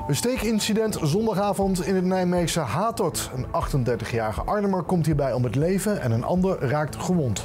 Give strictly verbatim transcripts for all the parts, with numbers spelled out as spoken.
Een steekincident zondagavond in het Nijmeegse Hatort. Een achtendertigjarige Arnhemmer komt hierbij om het leven en een ander raakt gewond.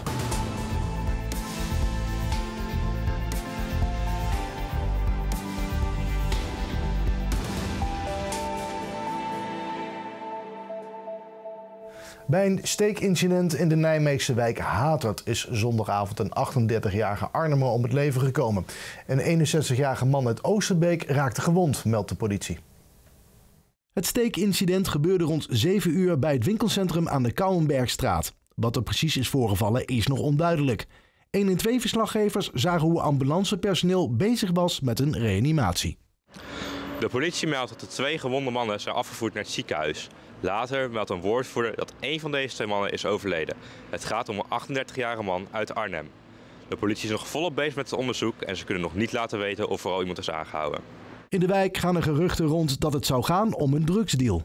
Bij een steekincident in de Nijmeegse wijk Hatort is zondagavond een achtendertigjarige Arnhemmer om het leven gekomen. Een eenenzestigjarige man uit Oosterbeek raakte gewond, meldt de politie. Het steekincident gebeurde rond zeven uur bij het winkelcentrum aan de Kouwenbergstraat. Wat er precies is voorgevallen is nog onduidelijk. een en twee verslaggevers zagen hoe ambulancepersoneel bezig was met een reanimatie. De politie meldt dat de twee gewonde mannen zijn afgevoerd naar het ziekenhuis. Later meldt een woordvoerder dat één van deze twee mannen is overleden. Het gaat om een achtendertigjarige man uit Arnhem. De politie is nog volop bezig met het onderzoek en ze kunnen nog niet laten weten of er al iemand is aangehouden. In de wijk gaan er geruchten rond dat het zou gaan om een drugsdeal.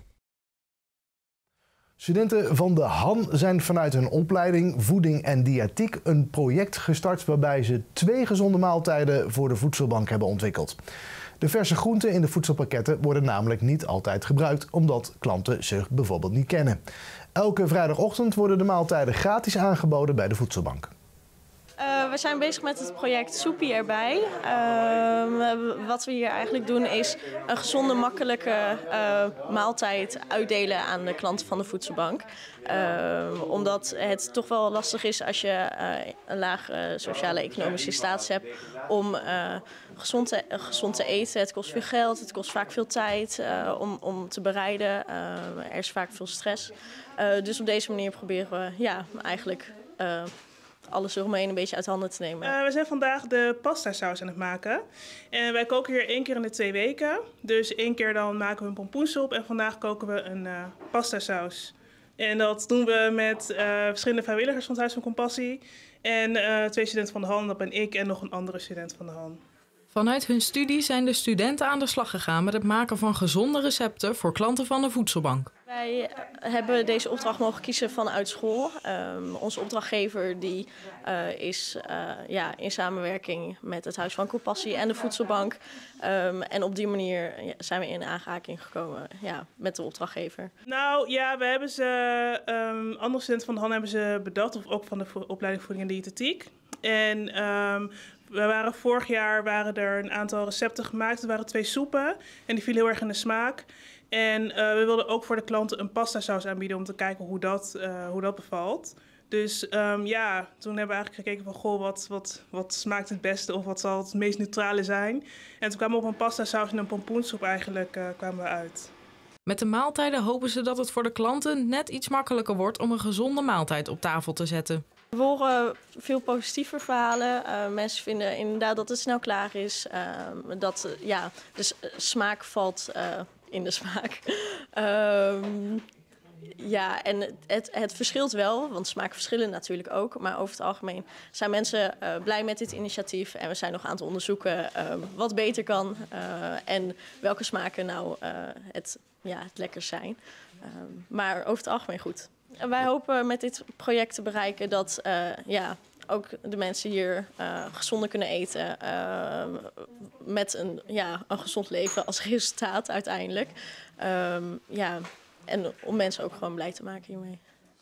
Studenten van de H A N zijn vanuit hun opleiding Voeding en Diëtiek een project gestart waarbij ze twee gezonde maaltijden voor de voedselbank hebben ontwikkeld. De verse groenten in de voedselpakketten worden namelijk niet altijd gebruikt omdat klanten ze bijvoorbeeld niet kennen. Elke vrijdagochtend worden de maaltijden gratis aangeboden bij de voedselbank. Uh, we zijn bezig met het project Soepie erbij. Uh, wat we hier eigenlijk doen is een gezonde, makkelijke uh, maaltijd uitdelen aan de klanten van de voedselbank. Uh, omdat het toch wel lastig is als je uh, een laag uh, sociale economische status hebt om uh, gezond, te, uh, gezond te eten. Het kost veel geld, het kost vaak veel tijd uh, om, om te bereiden. Uh, er is vaak veel stress. Uh, dus op deze manier proberen we ja, eigenlijk Uh, alles eromheen een beetje uit handen te nemen. Uh, we zijn vandaag de pasta saus aan het maken. En wij koken hier één keer in de twee weken. Dus één keer dan maken we een pompoensoep en vandaag koken we een uh, pasta saus. En dat doen we met uh, verschillende vrijwilligers van het Huis van Compassie. En uh, twee studenten van de H A N, dat ben ik en nog een andere student van de H A N. Vanuit hun studie zijn de studenten aan de slag gegaan met het maken van gezonde recepten voor klanten van de voedselbank. Wij hebben deze opdracht mogen kiezen vanuit school. Um, onze opdrachtgever die, uh, is uh, ja, in samenwerking met het Huis van Compassie en de voedselbank. Um, en op die manier zijn we in aanraking gekomen ja, met de opdrachtgever. Nou ja, we hebben ze, um, andere studenten van de H A N hebben ze bedacht, of ook van de opleiding Voeding en Diëtetiek. En um, we waren vorig jaar waren er een aantal recepten gemaakt. Er waren twee soepen en die vielen heel erg in de smaak. En uh, we wilden ook voor de klanten een pasta saus aanbieden om te kijken hoe dat, uh, hoe dat bevalt. Dus um, ja, toen hebben we eigenlijk gekeken van goh, wat, wat, wat smaakt het beste of wat zal het meest neutrale zijn. En toen kwamen we op een pasta saus en een pompoensoep eigenlijk uh, kwamen we uit. Met de maaltijden hopen ze dat het voor de klanten net iets makkelijker wordt om een gezonde maaltijd op tafel te zetten. We horen veel positieve verhalen. Uh, mensen vinden inderdaad dat het snel klaar is. Uh, dat uh, ja, de smaak valt uh, in de smaak. Um, ja, en het, het verschilt wel, want smaken verschillen natuurlijk ook. Maar over het algemeen zijn mensen uh, blij met dit initiatief. En we zijn nog aan het onderzoeken uh, wat beter kan. Uh, en welke smaken nou uh, het, ja, het lekker zijn. Uh, maar over het algemeen goed. En wij hopen met dit project te bereiken dat uh, ja, ook de mensen hier uh, gezonder kunnen eten. Uh, met een, ja, een gezond leven als resultaat uiteindelijk. Um, ja, en om mensen ook gewoon blij te maken hiermee.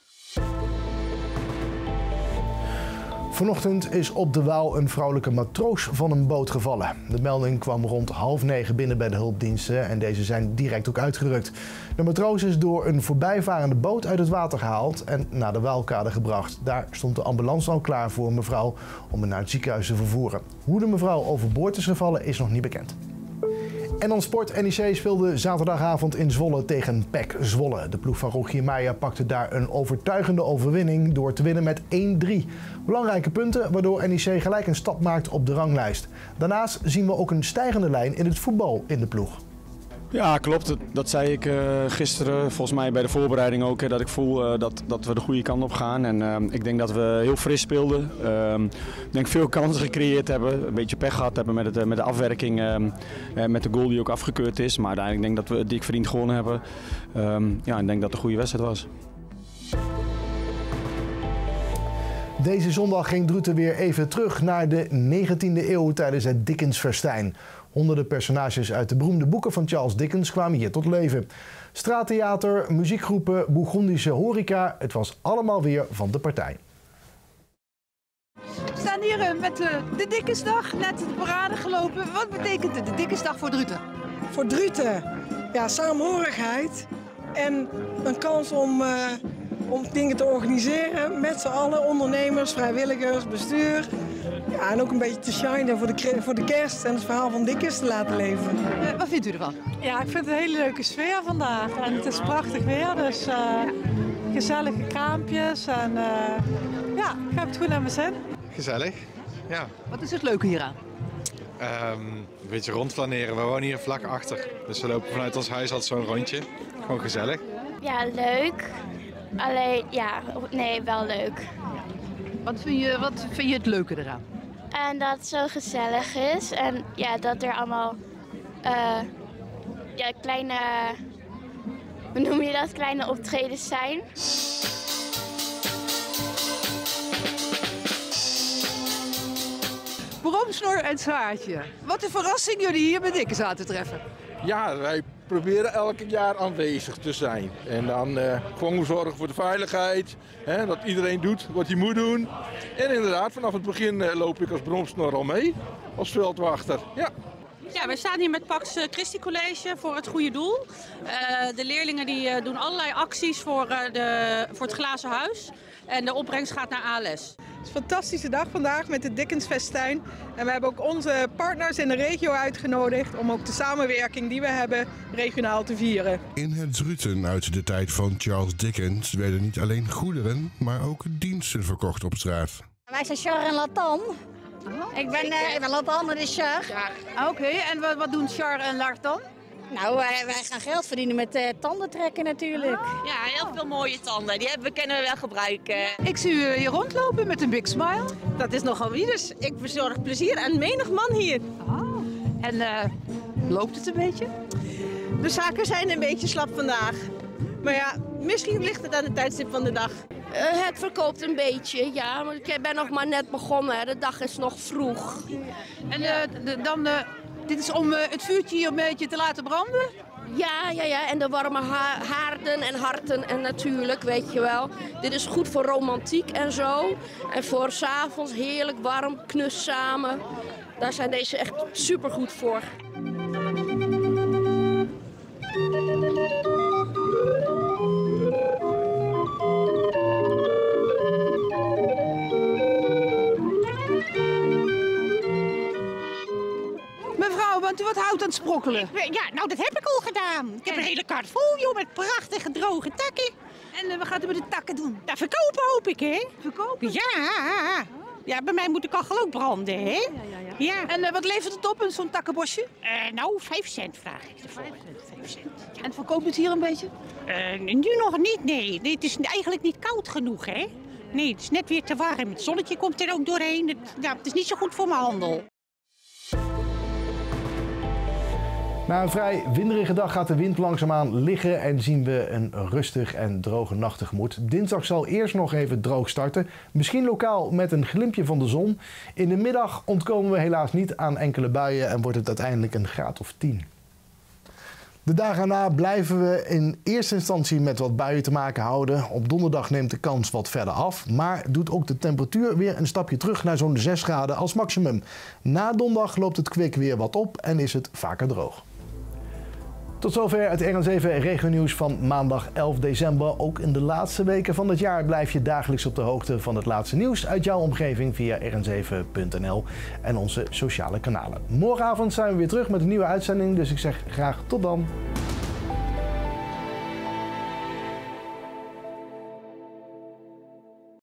Vanochtend is op de Waal een vrouwelijke matroos van een boot gevallen. De melding kwam rond half negen binnen bij de hulpdiensten en deze zijn direct ook uitgerukt. De matroos is door een voorbijvarende boot uit het water gehaald en naar de Waalkade gebracht. Daar stond de ambulance al klaar voor een mevrouw om haar naar het ziekenhuis te vervoeren. Hoe de mevrouw overboord is gevallen is nog niet bekend. En dan sport. N E C speelde zaterdagavond in Zwolle tegen P E C Zwolle. De ploeg van Rogier Meijer pakte daar een overtuigende overwinning door te winnen met één drie. Belangrijke punten waardoor N E C gelijk een stap maakt op de ranglijst. Daarnaast zien we ook een stijgende lijn in het voetbal in de ploeg. Ja, klopt. Dat, dat zei ik uh, gisteren, volgens mij bij de voorbereiding ook, hè, dat ik voel uh, dat, dat we de goede kant op gaan. En uh, ik denk dat we heel fris speelden. Uh, ik denk veel kansen gecreëerd hebben, een beetje pech gehad hebben met, het, met de afwerking, uh, uh, met de goal die ook afgekeurd is. Maar uiteindelijk denk ik dat we dik verdiend gewonnen hebben. Uh, ja, ik denk dat het een goede wedstrijd was. Deze zondag ging Druten weer even terug naar de negentiende eeuw tijdens het Dickensfestijn. Honderden personages uit de beroemde boeken van Charles Dickens kwamen hier tot leven. Straattheater, muziekgroepen, Bourgondische horeca, het was allemaal weer van de partij. We staan hier met de, de Dickensdag, net de parade gelopen. Wat betekent het, de Dickensdag voor Druten? Voor Druten, ja, saamhorigheid en een kans om, uh, om dingen te organiseren met z'n allen, ondernemers, vrijwilligers, bestuur. Ja, en ook een beetje te shinen voor de, voor de kerst en het verhaal van Dickens te laten leven. Uh, wat vindt u ervan? Ja, ik vind het een hele leuke sfeer vandaag en het is prachtig weer, dus uh, ja. gezellige kraampjes en uh, ja, ik heb het goed naar mijn zin. Gezellig, ja. Wat is het leuke hieraan? Um, een beetje rondflaneren. We wonen hier vlak achter. Dus we lopen vanuit ons huis altijd zo'n rondje. Gewoon gezellig. Ja, leuk. Alleen, ja, nee, wel leuk. Wat vind je, wat vind je het leuke eraan? En dat het zo gezellig is. En ja, dat er allemaal uh, ja, kleine, hoe noem je dat, kleine optredens zijn. Bromsnor en Zwaartje. Wat een verrassing jullie hier bij Dickens aan te treffen. Ja, wij proberen elk jaar aanwezig te zijn. En dan uh, gewoon zorgen voor de veiligheid. Hè, dat iedereen doet wat hij moet doen. En inderdaad, vanaf het begin uh, loop ik als Bromsnor al mee. Als veldwachter. Ja. Ja, we staan hier met Pax Christi College voor het goede doel. Uh, de leerlingen die, uh, doen allerlei acties voor, uh, de, voor het glazen huis. En de opbrengst gaat naar A L S. Het is een fantastische dag vandaag met de Dickens Festijn. En we hebben ook onze partners in de regio uitgenodigd om ook de samenwerking die we hebben regionaal te vieren. In het Druten uit de tijd van Charles Dickens werden niet alleen goederen, maar ook diensten verkocht op straat. Wij zijn Char en Latan. Oh, ik ben, uh, ik ben Latan, dat is Char. Oké, okay, en wat, wat doen Char en Latan? Nou, wij, wij gaan geld verdienen met uh, tanden trekken natuurlijk. Ja, heel veel mooie tanden. Die hebben, kunnen we wel gebruiken. Ik zie u hier rondlopen met een big smile. Dat is nogal wie, dus ik bezorg plezier aan menig man hier. Oh. En uh, loopt het een beetje? De zaken zijn een beetje slap vandaag. Maar ja, misschien ligt het aan het tijdstip van de dag. Uh, het verkoopt een beetje, ja. Maar ik ben nog maar net begonnen. Hè. De dag is nog vroeg. En uh, de, dan... Uh, Dit is om uh, het vuurtje een beetje te laten branden? Ja, ja, ja. En de warme ha haarden en harten en natuurlijk, weet je wel. Dit is goed voor romantiek en zo. En voor 's avonds heerlijk warm, knus samen. Daar zijn deze echt supergoed voor. Want u wat hout aan het sprokkelen? Ik, ja, nou dat heb ik al gedaan. Ik heb en? een hele kar vol, joh, met prachtige droge takken. En uh, wat gaat u met de takken doen? Dat verkopen hoop ik, hè? Verkopen? Ja. Ja, bij mij moet de kachel ook branden, hè? Ja, ja, ja. ja. En uh, wat levert het op, zo'n takkenbosje? Uh, nou, vijf cent vraag ik ervoor. Vijf cent. Ja. En verkoopt u het hier een beetje? Uh, nu nog niet, nee. nee. Het is eigenlijk niet koud genoeg, hè? Nee, het is net weer te warm. Het zonnetje komt er ook doorheen. Het, ja, het is niet zo goed voor mijn handel. Na een vrij winderige dag gaat de wind langzaamaan liggen en zien we een rustig en droge nacht tegemoet. Dinsdag zal eerst nog even droog starten, misschien lokaal met een glimpje van de zon. In de middag ontkomen we helaas niet aan enkele buien en wordt het uiteindelijk een graad of tien. De dagen erna blijven we in eerste instantie met wat buien te maken houden. Op donderdag neemt de kans wat verder af, maar doet ook de temperatuur weer een stapje terug naar zo'n zes graden als maximum. Na donderdag loopt het kwik weer wat op en is het vaker droog. Tot zover het R N zeven Regionieuws van maandag elf december. Ook in de laatste weken van het jaar blijf je dagelijks op de hoogte van het laatste nieuws uit jouw omgeving via r n zeven punt n l en onze sociale kanalen. Morgenavond zijn we weer terug met een nieuwe uitzending, dus ik zeg graag tot dan.